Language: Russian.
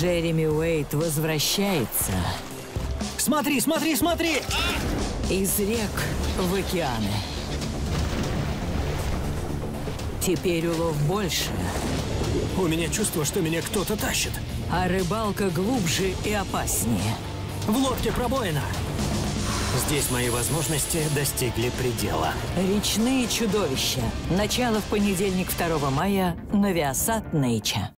Джереми Уэйт возвращается Смотри, смотри, смотри! из рек в океаны. Теперь улов больше, У меня чувство, что меня кто-то тащит. а рыбалка глубже и опаснее. В лодке пробоина. Здесь мои возможности достигли предела. Речные чудовища. Начало в понедельник, 2 мая на Viasat Nature.